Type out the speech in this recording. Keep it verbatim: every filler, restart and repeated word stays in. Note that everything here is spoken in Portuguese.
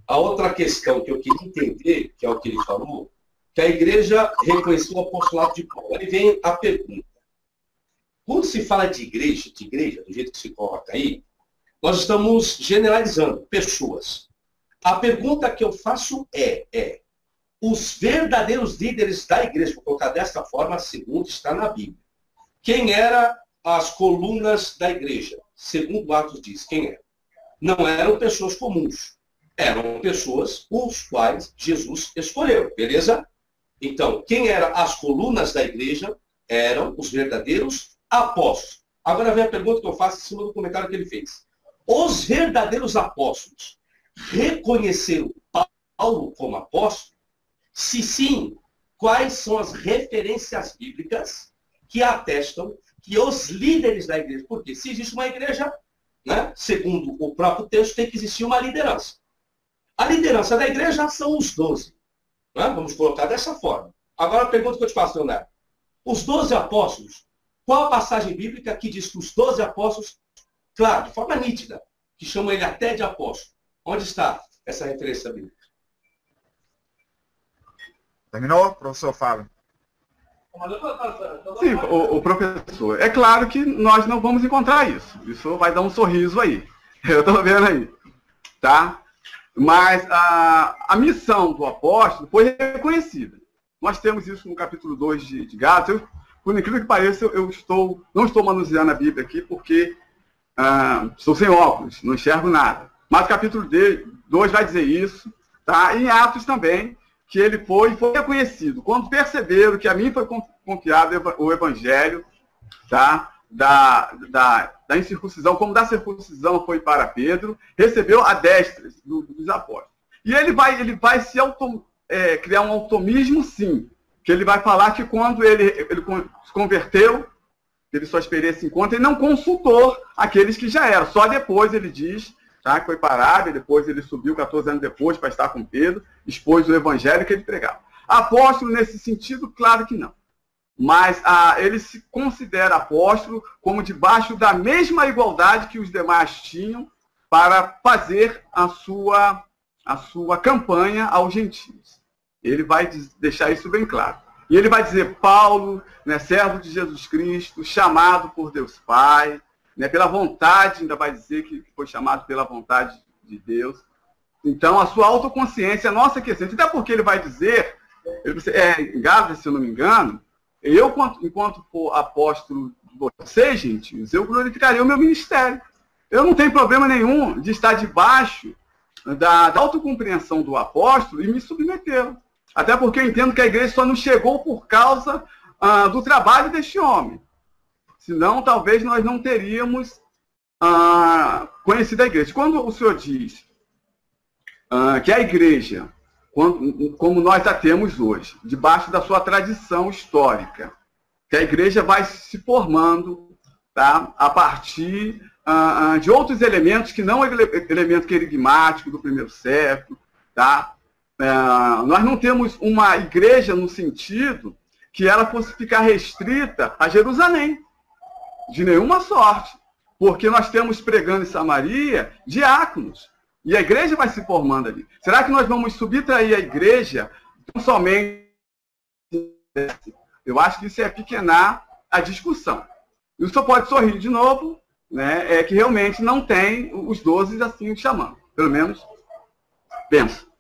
a outra questão que eu queria entender, que é o que ele falou, que a igreja reconheceu o apostolado de Paulo. Aí vem a pergunta. Quando se fala de igreja, de igreja, do jeito que se coloca aí, nós estamos generalizando pessoas. A pergunta que eu faço é, é os verdadeiros líderes da igreja, vou colocar desta forma, segundo está na Bíblia. Quem eram as colunas da igreja? Segundo Atos diz, quem era? Não eram pessoas comuns. Eram pessoas os quais Jesus escolheu, beleza? Então, quem eram as colunas da igreja eram os verdadeiros apóstolos. Agora vem a pergunta que eu faço em cima do comentário que ele fez. Os verdadeiros apóstolos reconheceram Paulo como apóstolo? Se sim, quais são as referências bíblicas que atestam que os líderes da igreja, porque se existe uma igreja, né, segundo o próprio texto, tem que existir uma liderança. A liderança da igreja são os doze. Né? Vamos colocar dessa forma. Agora a pergunta que eu te faço, Leonardo. Os doze apóstolos, qual a passagem bíblica que diz que os doze apóstolos, claro, de forma nítida, que chamam ele até de apóstolo? Onde está essa referência bíblica? Terminou, professor Fábio? Sim, o, o professor. É claro que nós não vamos encontrar isso. Isso vai dar um sorriso aí. Eu estou vendo aí. Tá? Mas a, a missão do apóstolo foi reconhecida. Nós temos isso no capítulo dois de, de Gálatas. Eu, por incrível que pareça, eu, eu estou, não estou manuseando a Bíblia aqui porque ah, estou sem óculos, não enxergo nada. Mas o capítulo dois vai dizer isso. Tá? E em Atos também, que ele foi, foi reconhecido. Quando perceberam que a mim foi confiado o evangelho, tá? da, da, da incircuncisão, como da circuncisão foi para Pedro, recebeu a destra do, dos apóstolos. E ele vai, ele vai se auto, é, criar um automismo, sim, que ele vai falar que quando ele, ele se converteu, teve sua experiência em conta, ele não consultou aqueles que já eram. Só depois ele diz, tá, que foi para a Arábia, depois ele subiu quatorze anos depois para estar com Pedro, expôs o evangelho que ele pregava. Apóstolo, nesse sentido, claro que não. Mas ah, ele se considera apóstolo como debaixo da mesma igualdade que os demais tinham para fazer a sua, a sua campanha aos gentios. Ele vai deixar isso bem claro. E ele vai dizer, Paulo, né, servo de Jesus Cristo, chamado por Deus Pai, né, pela vontade, ainda vai dizer que foi chamado pela vontade de Deus. Então, a sua autoconsciência, a nossa questão, até porque ele vai dizer, ele, é, em Gálatas, se eu não me engano, eu, enquanto for apóstolo de vocês, gentios, eu glorificarei o meu ministério. Eu não tenho problema nenhum de estar debaixo da, da autocompreensão do apóstolo e me submetê-lo. Até porque eu entendo que a igreja só não chegou por causa ah, do trabalho deste homem. Senão, talvez nós não teríamos ah, conhecido a igreja. Quando o senhor diz ah, que a igreja, quando, como nós a temos hoje, debaixo da sua tradição histórica, que a igreja vai se formando, tá, a partir ah, de outros elementos que não é elemento querigmático do primeiro século, tá? Ah, nós não temos uma igreja no sentido que ela fosse ficar restrita a Jerusalém. De nenhuma sorte, porque nós temos pregando em Samaria diáconos, e a igreja vai se formando ali. Será que nós vamos subtrair a igreja tão somente? Eu acho que isso é pequenar a discussão. E o senhor pode sorrir de novo, né, é que realmente não tem os doze assim chamando, pelo menos penso.